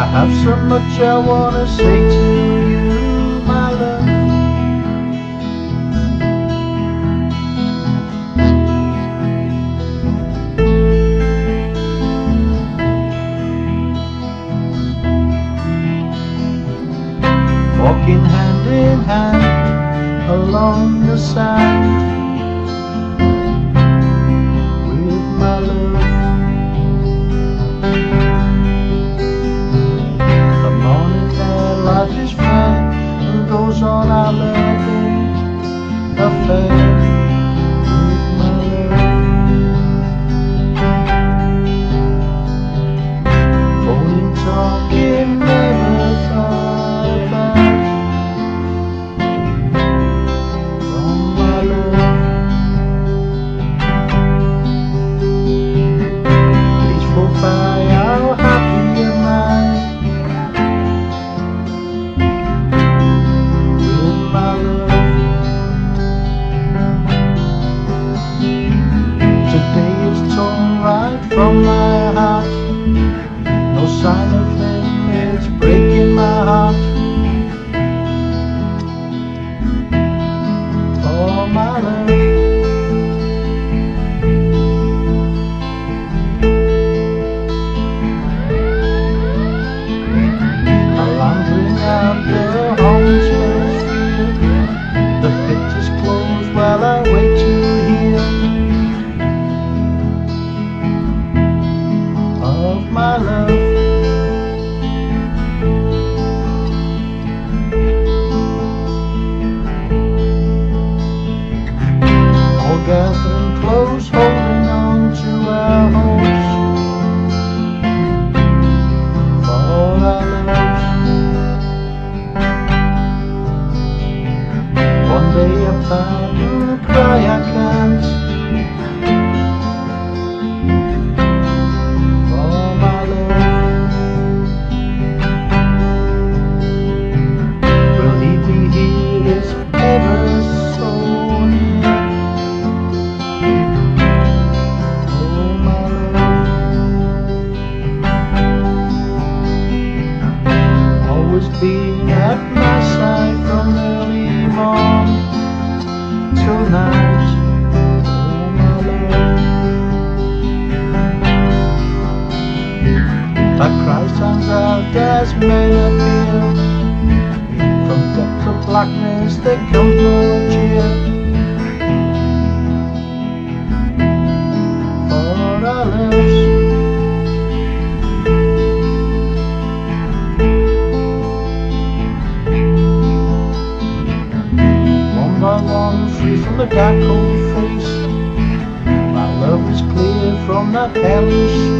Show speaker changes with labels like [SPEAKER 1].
[SPEAKER 1] have so much I wanna say to you, my love. Walking hand in hand along the sand with my love. The morning their life is fair and goes on our loving affair with my love. Phoning, talking, never thought back from my love. Peaceful by how happy am I with my love. Today is torn right from my heart. No sign of him, it's breaking my heart. For my love. Alarms ring out, the home smells real. The pit is closed while I wait to hear of my love. All gathering close, holding on to our hopes for our loves. One day apart and cry I can't for my love. Will he be here is ever so near? Oh my love. Always being at my side from early morn till night. Oh my love. That Christ stands out as men appear. From depths of blackness there comes no cheer for our lives. One by one, free from the dark cold face, my love is clear from that hellish